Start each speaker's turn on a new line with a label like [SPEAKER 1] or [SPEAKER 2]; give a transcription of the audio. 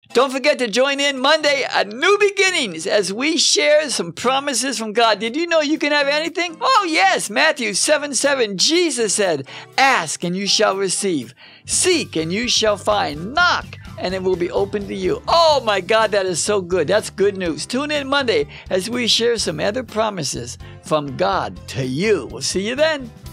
[SPEAKER 1] Don't forget to join in Monday at New Beginnings as we share some promises from God. Did you know you can have anything? Oh yes, Matthew 7:7, Jesus said, ask and you shall receive. Seek and you shall find. Knock and it will be open to you. Oh my God, that is so good. That's good news. Tune in Monday as we share some other promises from God to you. We'll see you then.